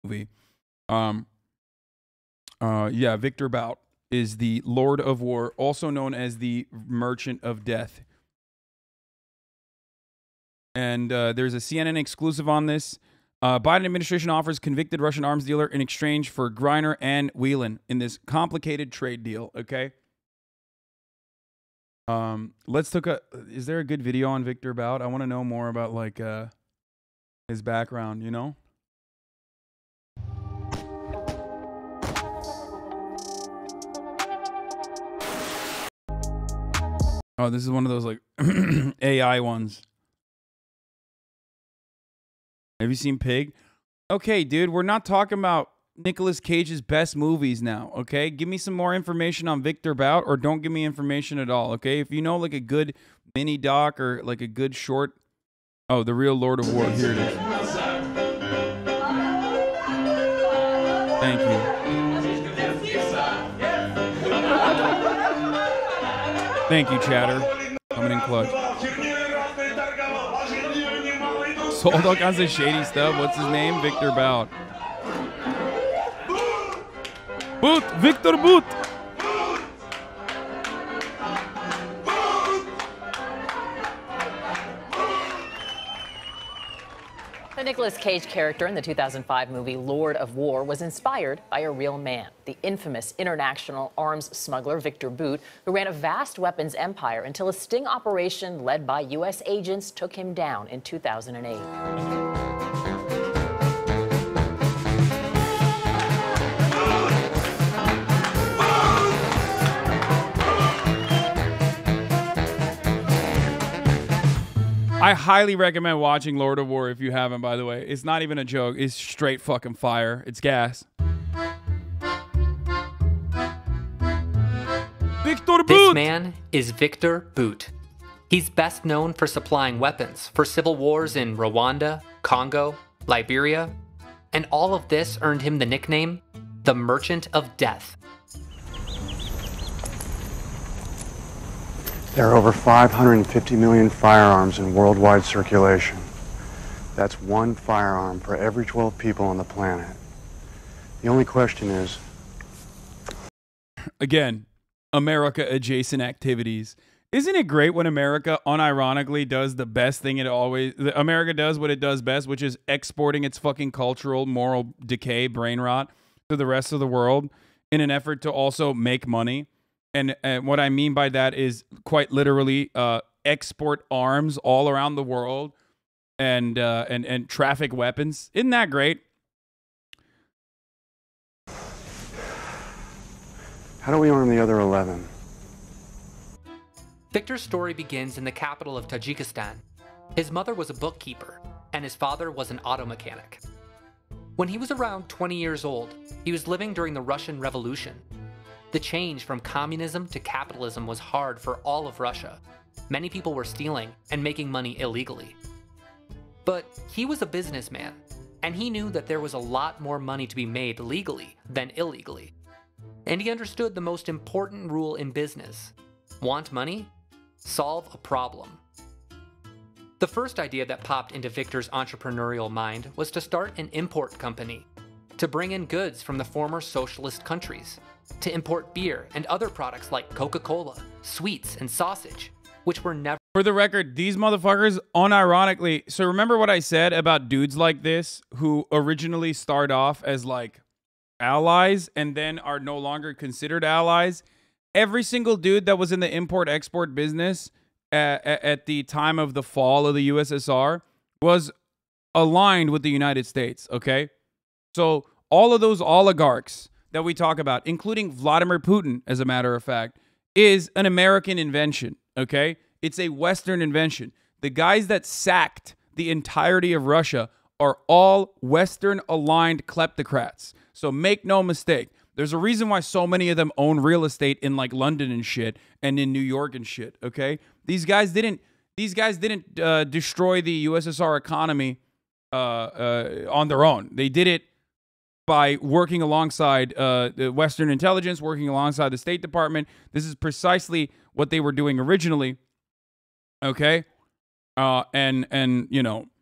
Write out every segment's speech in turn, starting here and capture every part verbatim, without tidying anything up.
movie. Um, uh, yeah, Victor Bout is the Lord of War, also known as the Merchant of Death. And uh, there's a C N N exclusive on this. Uh, Biden administration offers convicted Russian arms dealer in exchange for Griner and Whelan in this complicated trade deal. Okay. Um, let's look at. Is there a good video on Victor Bout? I want to know more about like uh, his background. You know. Oh, this is one of those like A I ones. Have you seen Pig? Okay, dude, we're not talking about Nicolas Cage's best movies now, okay? Give me some more information on Victor Bout or don't give me information at all, okay? If you know like a good mini doc or like a good short... Oh, The Real Lord of War. Here it is. Thank you. Thank you, chatter. Coming in clutch. Sold all kinds of shady stuff. What's his name? Victor Bout. Bout! Victor Bout! The Nicolas Cage character in the two thousand five movie Lord of War was inspired by a real man, the infamous international arms smuggler Victor Bout, who ran a vast weapons empire until a sting operation led by U S agents took him down in two thousand eight. I highly recommend watching Lord of War if you haven't, by the way. It's not even a joke. It's straight fucking fire. It's gas. Victor Bout! This man is Victor Bout. He's best known for supplying weapons for civil wars in Rwanda, Congo, Liberia, and all of this earned him the nickname, the Merchant of Death. There are over five hundred fifty million firearms in worldwide circulation. That's one firearm for every twelve people on the planet. The only question is... Again, America-adjacent activities. Isn't it great when America unironically does the best thing it always... America does what it does best, which is exporting its fucking cultural, moral decay, brain rot to the rest of the world in an effort to also make money. And, and what I mean by that is quite literally uh, export arms all around the world and, uh, and, and traffic weapons. Isn't that great? How do we arm the other eleven? Victor's story begins in the capital of Tajikistan. His mother was a bookkeeper, and his father was an auto mechanic. When he was around twenty years old, he was living during the Russian Revolution. The change from communism to capitalism was hard for all of Russia. Many people were stealing and making money illegally. But he was a businessman, and he knew that there was a lot more money to be made legally than illegally. And he understood the most important rule in business. Want money? Solve a problem. The first idea that popped into Victor's entrepreneurial mind was to start an import company, to bring in goods from the former socialist countries, to import beer and other products like Coca-Cola, sweets, and sausage, which were never... For the record, these motherfuckers, unironically... So remember what I said about dudes like this who originally start off as like allies and then are no longer considered allies? Every single dude that was in the import-export business at, at the time of the fall of the U S S R was aligned with the United States, okay? So all of those oligarchs that we talk about, including Vladimir Putin, as a matter of fact, is an American invention, okay? It's a Western invention. The guys that sacked the entirety of Russia are all Western-aligned kleptocrats. So make no mistake. There's a reason why so many of them own real estate in like London and shit and in New York and shit, okay? These guys didn't, these guys didn't uh, destroy the U S S R economy uh, uh, on their own. They did it by working alongside uh, the Western intelligence, working alongside the State Department. This is precisely what they were doing originally, okay? Uh, and, and you know,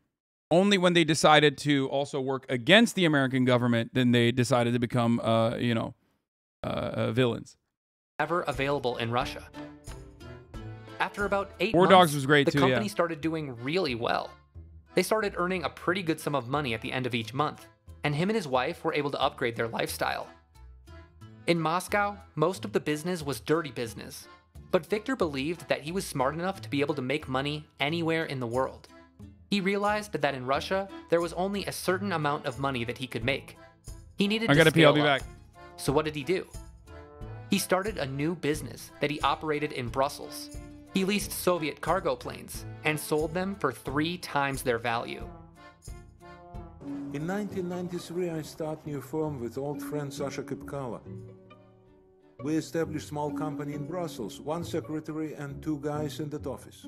Only when they decided to also work against the American government, then they decided to become, uh, you know, uh, uh, villains. Ever available in Russia. After about eight War months, Dogs was great the too, company yeah. started doing really well. They started earning a pretty good sum of money at the end of each month, and him and his wife were able to upgrade their lifestyle. In Moscow, most of the business was dirty business, but Victor believed that he was smart enough to be able to make money anywhere in the world. He realized that in Russia, there was only a certain amount of money that he could make. He needed I to gotta pee, I'll scale be up. back. So what did he do? He started a new business that he operated in Brussels. He leased Soviet cargo planes and sold them for three times their value. In nineteen ninety-three, I started new firm with old friend Sasha Kipkala. We established small company in Brussels, one secretary and two guys in that office.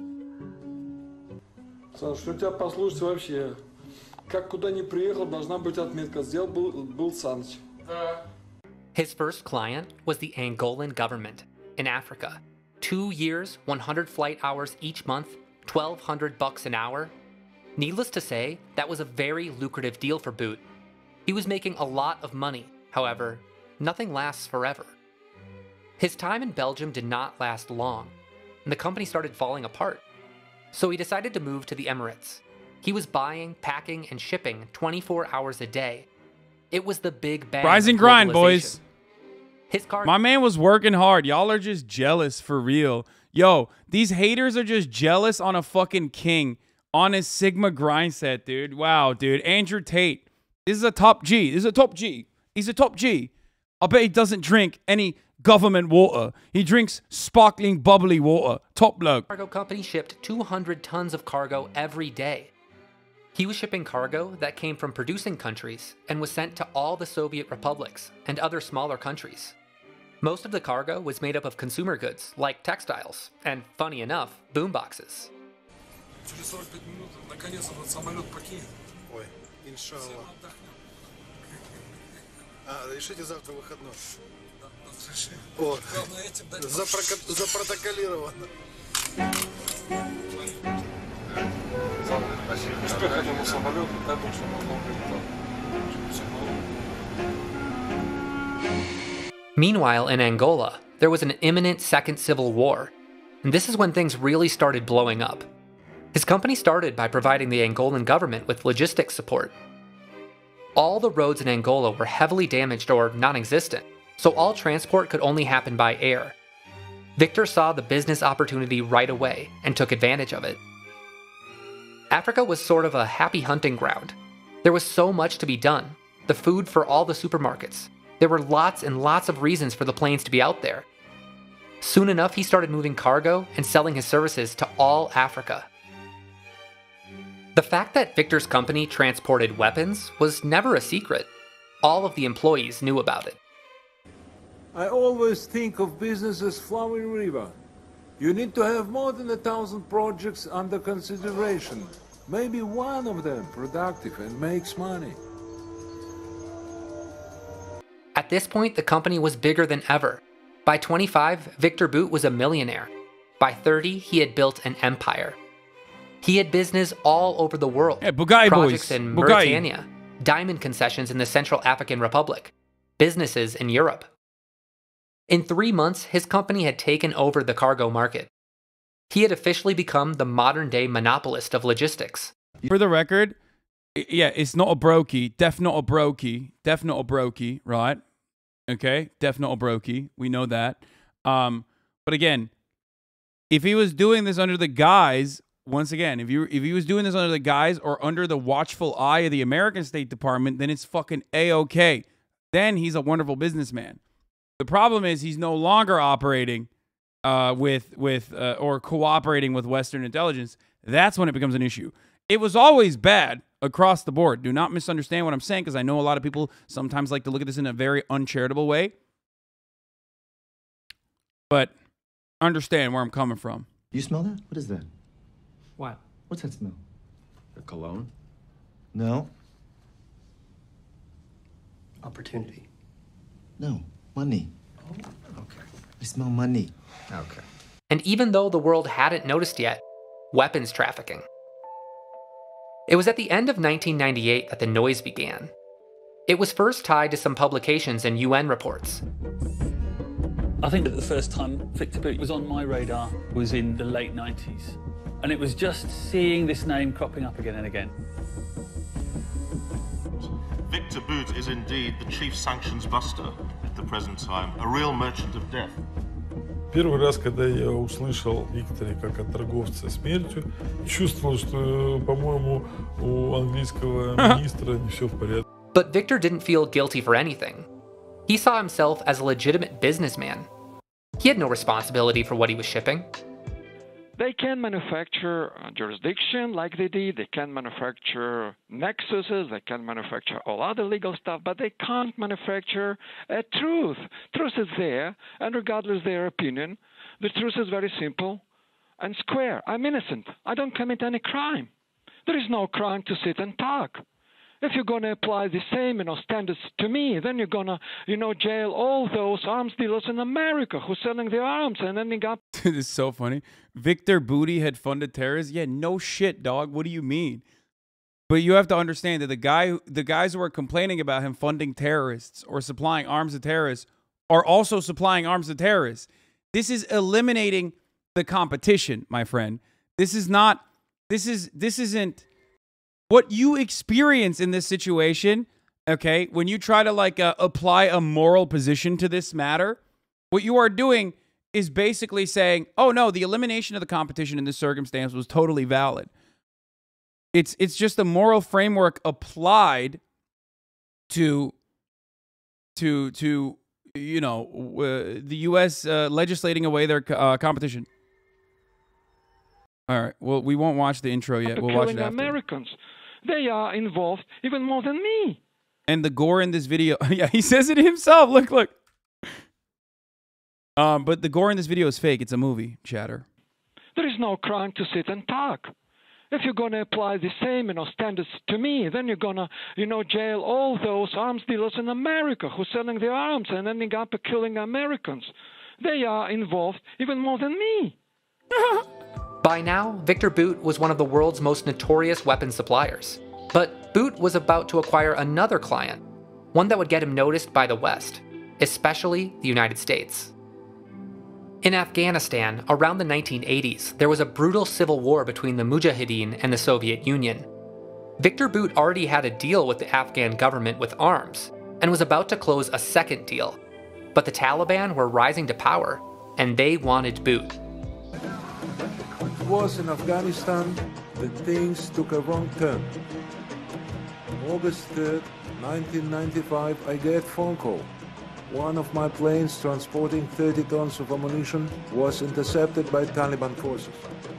Саш, что тебя послушать вообще? Как куда ни приехал, должна быть отметка. Сделал был, был Саныч. His first client was the Angolan government in Africa. Two years, one hundred flight hours each month, twelve hundred bucks an hour. Needless to say, that was a very lucrative deal for Bout. He was making a lot of money. However, nothing lasts forever. His time in Belgium did not last long, and the company started falling apart. So he decided to move to the Emirates. He was buying, packing, and shipping twenty-four hours a day. It was the big bang. Rise and of grind, globalization. boys. His car. My man was working hard. Y'all are just jealous for real. Yo, these haters are just jealous on a fucking king. On his Sigma grind set, dude. Wow, dude. Andrew Tate. This is a top G. This is a top G. He's a top G. I bet he doesn't drink any government water. He drinks sparkling, bubbly water. Top bloke. Cargo company shipped two hundred tons of cargo every day. He was shipping cargo that came from producing countries and was sent to all the Soviet republics and other smaller countries. Most of the cargo was made up of consumer goods, like textiles, and, funny enough, boomboxes. Через сорок пять минут, наконец, этот самолет покинет. Ой, иншаллах. А, решите завтра выходной. О, запрока- запротоколировано. Успех этому самолету, дай Бог, чтобы он прилетал. Meanwhile, in Angola, there was an imminent second civil war, and this is when things really started blowing up. His company started by providing the Angolan government with logistics support. All the roads in Angola were heavily damaged or non-existent, so all transport could only happen by air. Victor saw the business opportunity right away and took advantage of it. Africa was sort of a happy hunting ground. There was so much to be done, the food for all the supermarkets. There were lots and lots of reasons for the planes to be out there. Soon enough, he started moving cargo and selling his services to all Africa. The fact that Victor's company transported weapons was never a secret. All of the employees knew about it. I always think of business as flowing river. You need to have more than a thousand projects under consideration. Maybe one of them productive and makes money. At this point, the company was bigger than ever. By twenty-five, Victor Bout was a millionaire. By thirty, he had built an empire. He had business all over the world. Yeah, Bugatti Projects boys. in Bugatti. Mauritania, diamond concessions in the Central African Republic, businesses in Europe. In three months, his company had taken over the cargo market. He had officially become the modern-day monopolist of logistics. For the record, i- yeah, it's not a brokey. Def not a brokey. Def not a brokey, right? Okay? Def not a brokey. We know that. Um, but again, if he was doing this under the guise, once again, if you if he was doing this under the guise or under the watchful eye of the American State Department, then it's fucking A-okay. Then he's a wonderful businessman. The problem is he's no longer operating uh, with with uh, or cooperating with Western intelligence. That's when it becomes an issue. It was always bad across the board. Do not misunderstand what I'm saying, because I know a lot of people sometimes like to look at this in a very uncharitable way. But understand where I'm coming from. You smell that? What is that? What? What's that smell? A cologne? No. Opportunity. No. Money. Oh, okay. I smell money. Okay. And even though the world hadn't noticed yet, weapons trafficking. It was at the end of nineteen ninety-eight that the noise began. It was first tied to some publications and U N reports. I think that the first time Victor Bout was on my radar was in the late nineties. And it was just seeing this name cropping up again and again. Victor Bout is indeed the chief sanctions buster at the present time, a real merchant of death. Первый раз, когда я услышал Виктора как о торговце смертью, чувствовал, что, по-моему, у английского министра не все в порядке. But Victor didn't feel guilty for anything. He saw himself as a legitimate businessman. He had no responsibility for what he was shipping. They can manufacture jurisdiction like they did. They can manufacture nexuses. They can manufacture all other legal stuff, but they can't manufacture a truth. Truth is there, and regardless of their opinion, the truth is very simple and square. I'm innocent. I don't commit any crime. There is no crime to sit and talk. If you're going to apply the same, you know, standards to me, then you're going to, you know, jail all those arms dealers in America who's selling their arms and ending up. This is so funny. Victor Bout had funded terrorists. Yeah, no shit, dog. What do you mean? But you have to understand that the guy, the guys who are complaining about him funding terrorists or supplying arms to terrorists are also supplying arms to terrorists. This is eliminating the competition, my friend. This is not. This is. This isn't. What you experience in this situation, okay, when you try to like uh, apply a moral position to this matter, what you are doing is basically saying, oh no, the elimination of the competition in this circumstance was totally valid. It's it's just a moral framework applied to to to you know uh, the U S uh, legislating away their uh, competition. All right, well, we won't watch the intro yet. We'll watch it after. Americans. They are involved even more than me. And the gore in this video, yeah, he says it himself. Look, look. Um, but the gore in this video is fake. It's a movie, chatter. There is no crime to sit and talk. If you're going to apply the same, you know, standards to me, then you're going to, you know, jail all those arms dealers in America who's selling their arms and ending up killing Americans. They are involved even more than me. By now, Victor Bout was one of the world's most notorious weapons suppliers. But Bout was about to acquire another client, one that would get him noticed by the West, especially the United States. In Afghanistan, around the nineteen eighties, there was a brutal civil war between the Mujahideen and the Soviet Union. Victor Bout already had a deal with the Afghan government with arms, and was about to close a second deal. But the Taliban were rising to power, and they wanted Bout. Was in Afghanistan that things took a wrong turn. August third, nineteen ninety-five, I get a phone call. One of my planes transporting thirty tons of ammunition was intercepted by Taliban forces.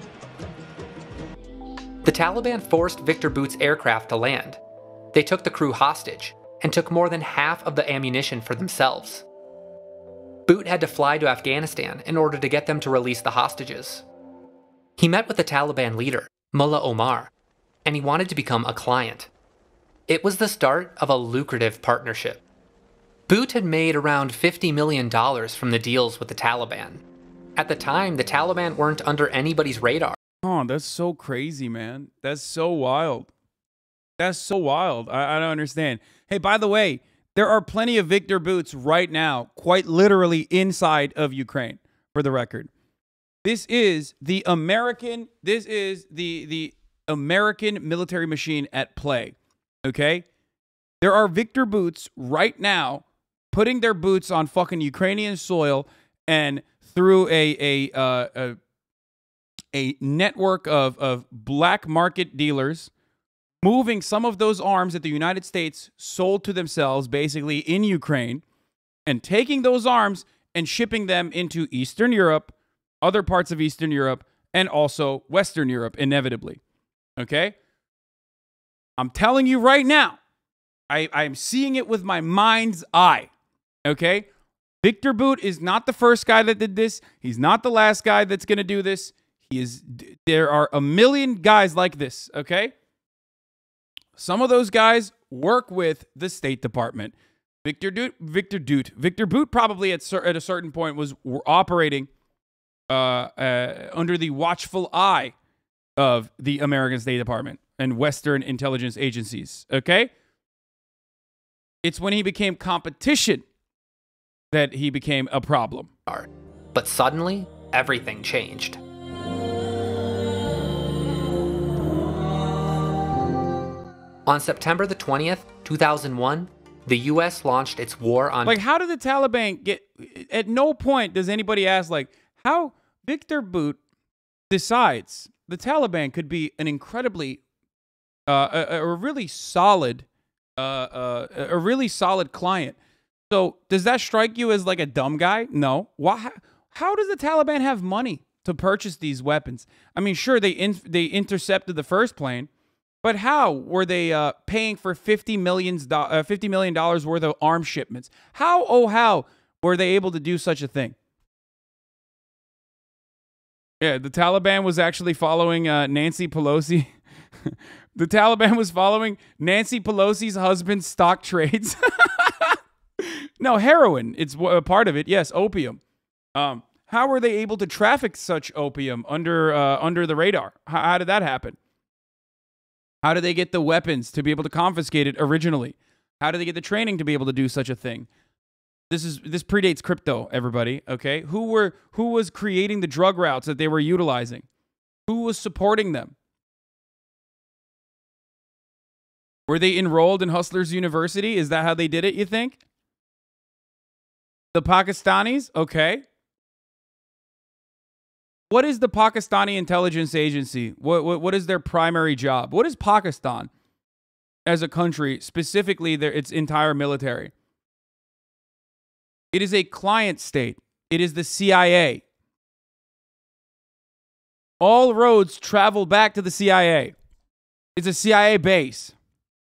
The Taliban forced Victor Bout's aircraft to land. They took the crew hostage and took more than half of the ammunition for themselves. Bout had to fly to Afghanistan in order to get them to release the hostages. He met with the Taliban leader, Mullah Omar, and he wanted to become a client. It was the start of a lucrative partnership. Bout had made around fifty million dollars from the deals with the Taliban. At the time, the Taliban weren't under anybody's radar. Oh, that's so crazy, man. That's so wild. That's so wild. I, I don't understand. Hey, by the way, there are plenty of Victor Bouts right now, quite literally inside of Ukraine, for the record. This is the American, this is the, the American military machine at play, okay? There are Victor Bouts right now putting their boots on fucking Ukrainian soil and through a, a, uh, a, a network of, of black market dealers moving some of those arms that the United States sold to themselves basically in Ukraine and taking those arms and shipping them into Eastern Europe, other parts of Eastern Europe, and also Western Europe, inevitably. Okay? I'm telling you right now, I, I'm seeing it with my mind's eye. Okay? Victor Bout is not the first guy that did this. He's not the last guy that's going to do this. He is. There are a million guys like this, okay? Some of those guys work with the State Department. Victor Bout, Victor Bout, Victor Bout probably at, at a certain point was operating Uh, uh, under the watchful eye of the American State Department. and Western intelligence agencies, okay? It's when he became competition that he became a problem. But suddenly, everything changed. On September the twentieth, two thousand one, the U S launched its war on... Like, how did the Taliban get... At no point does anybody ask, like, how Victor Bout decides the Taliban could be an incredibly... Uh, a, a really solid... Uh, uh, a really solid client. So, does that strike you as, like, a dumb guy? No. Why? How does the Taliban have money to purchase these weapons? I mean, sure, they in, they intercepted the first plane, but how were they uh, paying for fifty million dollars worth of arms shipments? How, oh, how were they able to do such a thing? Yeah, the Taliban was actually following uh, Nancy Pelosi. The Taliban was following Nancy Pelosi's husband's stock trades. No, heroin. It's a part of it. Yes, opium. Um, how were they able to traffic such opium under uh, under the radar? How, how did that happen? How did they get the weapons to be able to confiscate it originally? How did they get the training to be able to do such a thing? This is this predates crypto, everybody. Okay, who were who was creating the drug routes that they were utilizing? Who was supporting them? Were they enrolled in Hustlers University? Is that how they did it, you think? The Pakistanis? Okay. What is the Pakistani intelligence agency? What, what, what is their primary job? What is Pakistan as a country, specifically their, its entire military? It is a client state. It is the C I A. All roads travel back to the C I A. It's a C I A base.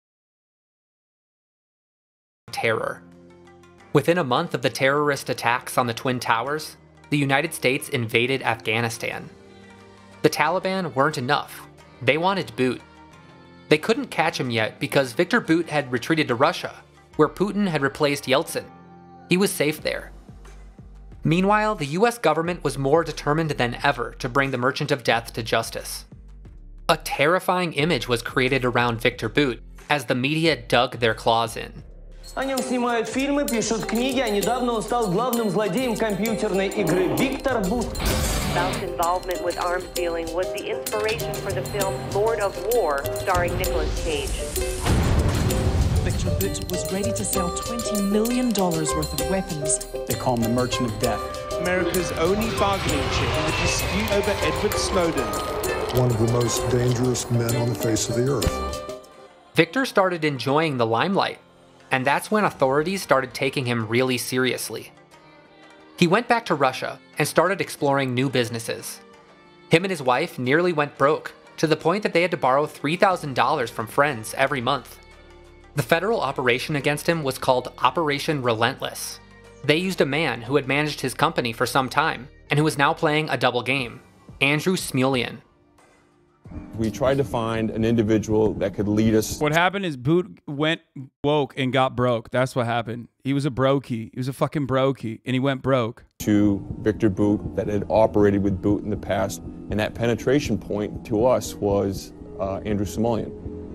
Terror. Within a month of the terrorist attacks on the Twin Towers, the United States invaded Afghanistan. The Taliban weren't enough. They wanted Bout. They couldn't catch him yet because Victor Bout had retreated to Russia, where Putin had replaced Yeltsin. He was safe there. Meanwhile, the U S government was more determined than ever to bring the Merchant of Death to justice. A terrifying image was created around Victor Bout as the media dug their claws in. О нем снимают фильмы, пишут книги, а недавно он стал главным злодеем компьютерной игры Виктор Бут. Bout's involvement with arms dealing was the inspiration for the film Lord of War, starring Nicolas Cage. Victor Bout was ready to sell twenty million dollars worth of weapons. They call him the Merchant of Death. America's only bargaining chip in the dispute over Edward Snowden. One of the most dangerous men on the face of the earth. Victor started enjoying the limelight, and that's when authorities started taking him really seriously. He went back to Russia and started exploring new businesses. Him and his wife nearly went broke, to the point that they had to borrow three thousand dollars from friends every month. The federal operation against him was called Operation Relentless. They used a man who had managed his company for some time, and who was now playing a double game, Andrew Smulian. We tried to find an individual that could lead us. What happened is Bout went woke and got broke. That's what happened. He was a brokey. He was a fucking brokey, and he went broke. To Victor Bout that had operated with Bout in the past, and that penetration point to us was uh, Andrew Smulian.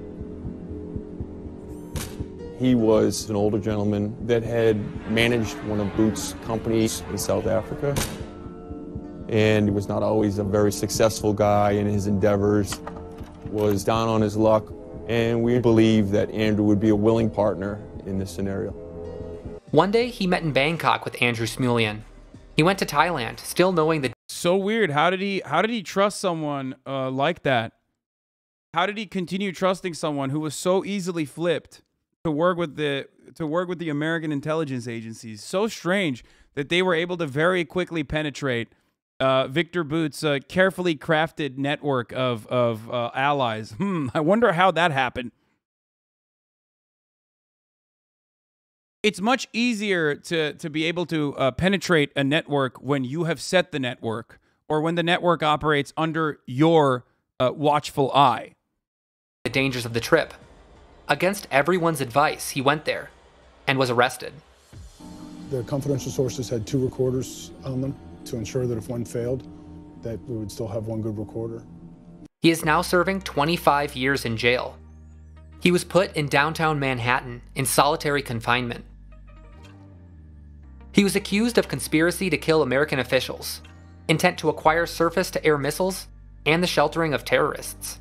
He was an older gentleman that had managed one of Bout's companies in South Africa. And he was not always a very successful guy in his endeavors, was down on his luck, and we believe that Andrew would be a willing partner in this scenario. One day, he met in Bangkok with Andrew Smulian. He went to Thailand, still knowing the... So weird. How did he, how did he trust someone uh, like that? How did he continue trusting someone who was so easily flipped to work with the, to work with the American intelligence agencies? So strange that they were able to very quickly penetrate Uh, Victor Bout's uh, carefully crafted network of, of uh, allies. Hmm, I wonder how that happened. It's much easier to, to be able to uh, penetrate a network when you have set the network, or when the network operates under your uh, watchful eye. The dangers of the trip. Against everyone's advice, he went there and was arrested. The confidential sources had two recorders on them to ensure that if one failed, that we would still have one good recorder. He is now serving twenty-five years in jail. He was put in downtown Manhattan in solitary confinement. He was accused of conspiracy to kill American officials, intent to acquire surface-to-air missiles, and the sheltering of terrorists.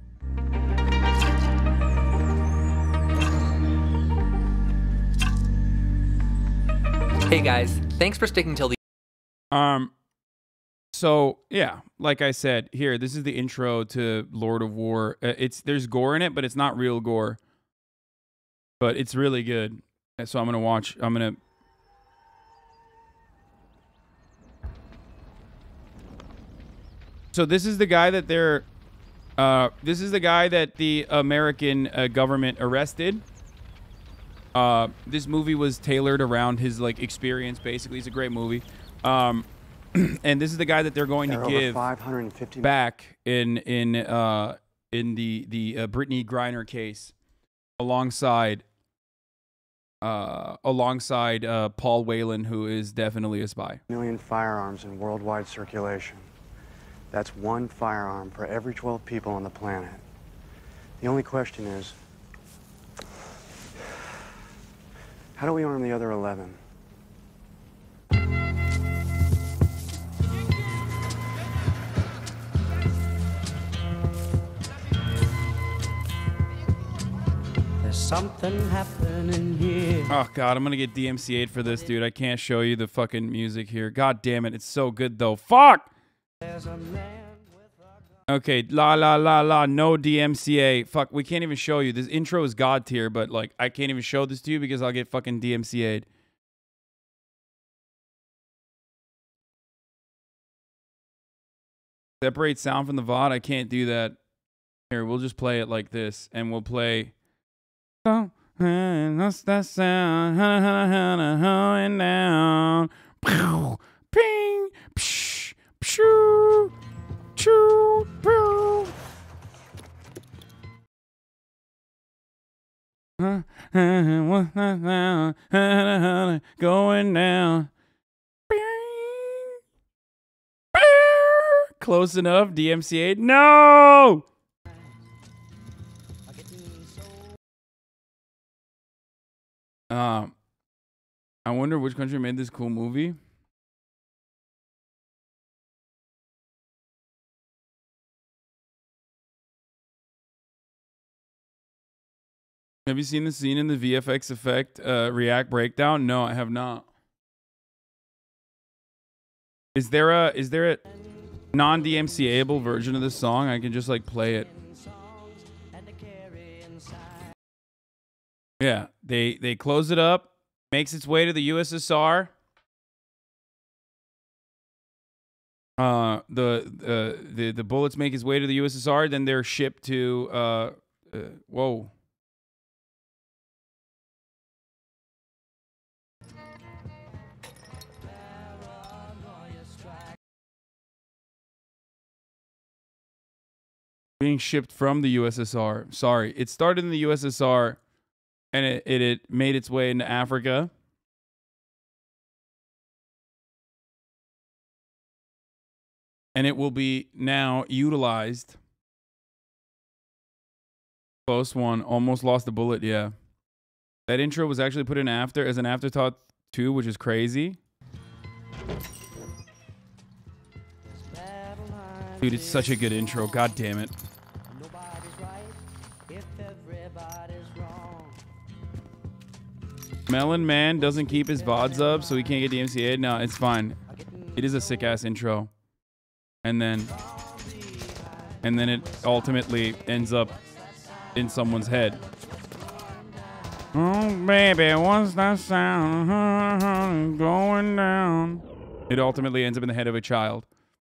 Hey guys, thanks for sticking till the Um, so yeah, like I said, here, this is the intro to Lord of War. Uh, It's there's gore in it, but it's not real gore. But it's really good. And so I'm gonna watch. I'm gonna. So this is the guy that they're. Uh, this is the guy that the American uh, government arrested. Uh, this movie was tailored around his like experience. Basically, it's a great movie. Um, and this is the guy that they're going There to are over give five hundred fifty back in in uh, in the the uh, Brittany Griner case, alongside uh, alongside uh, Paul Whelan, who is definitely a spy. million firearms in worldwide circulation. That's one firearm for every twelve people on the planet. The only question is, how do we arm the other eleven? There's something happening here. Oh god, I'm gonna get D M C A'd for this, dude. I can't show you the fucking music here. God damn it, it's so good though. Fuck! Okay, la la la la, no D M C A. Fuck, we can't even show you. This intro is god tier, but like, I can't even show this to you because I'll get fucking D M C A'd. Separate sound from the V O D? I can't do that. Here, we'll just play it like this, and we'll play... Oh, what's that sound? Going down. Ping, psh, pshoo, choo, poo. What's that sound? Going down. Close enough. D M C A. No! Um, I wonder which country made this cool movie. Have you seen the scene in the V F X effect uh, React breakdown? No, I have not. Is there a is there a non-D M C A-able version of this song? I can just like play it. Yeah, they they close it up, makes its way to the U S S R. Uh, the uh, the the bullets make its way to the U S S R, then they're shipped to uh, uh whoa. Being shipped from the U S S R. Sorry, it started in the U S S R. And it, it, it made its way into Africa. And it will be now utilized. Close one. Almost lost the bullet, yeah. That intro was actually put in after as an afterthought too, which is crazy. Dude, it's such a good intro. God damn it. Melon Man doesn't keep his V O Ds up, so he can't get D M C A. No, it's fine. It is a sick ass intro, and then, and then it ultimately ends up in someone's head. Oh baby, what's that sound going down? It ultimately ends up in the head of a child.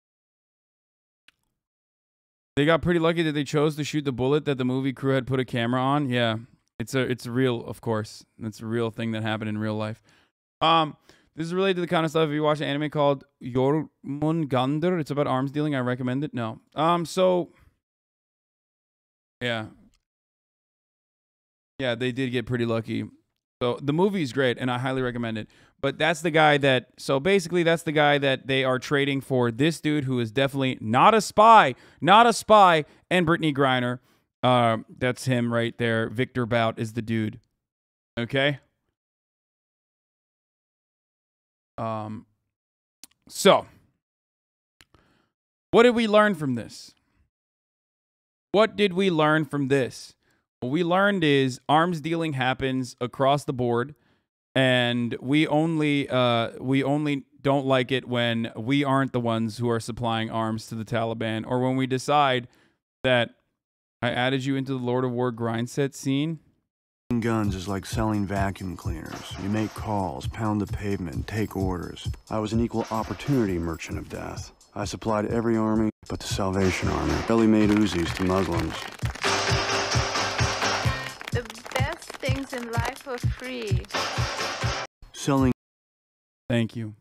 They got pretty lucky that they chose to shoot the bullet that the movie crew had put a camera on. Yeah. It's a it's real, of course. It's a real thing that happened in real life. Um, this is related to the kind of stuff. If you watch an anime called Jormungandr, it's about arms dealing. I recommend it. No. Um. So. Yeah. Yeah, they did get pretty lucky. So the movie's great, and I highly recommend it. But that's the guy that, so basically that's the guy that they are trading for this dude who is definitely not a spy, not a spy, and Brittany Griner. Uh, that's him right there. Victor Bout is the dude. Okay? Um. So, what did we learn from this? What did we learn from this? What we learned is arms dealing happens across the board, and we only uh, we only don't like it when we aren't the ones who are supplying arms to the Taliban, or when we decide that I added you into the Lord of War grind set scene. Guns is like selling vacuum cleaners. You make calls, pound the pavement, take orders. I was an equal opportunity merchant of death. I supplied every army but the Salvation Army. Belly made Uzis to Muslims. The best things in life are free. Selling. Thank you.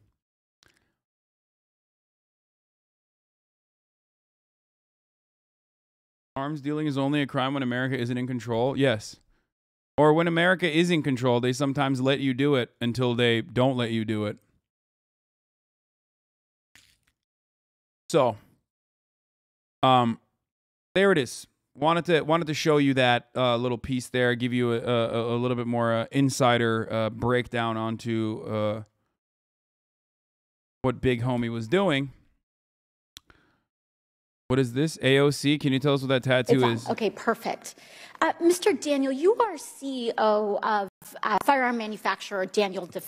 Arms dealing is only a crime when America isn't in control? Yes. Or when America is in control, they sometimes let you do it until they don't let you do it. So, um, there it is. Wanted to wanted to show you that uh, little piece there, give you a, a, a little bit more uh, insider uh, breakdown onto uh, what Big Homie was doing. What is this? A O C? Can you tell us what that tattoo It's is? on. Okay, perfect. Uh, Mister Daniel, you are C E O of uh, firearm manufacturer Daniel Defense.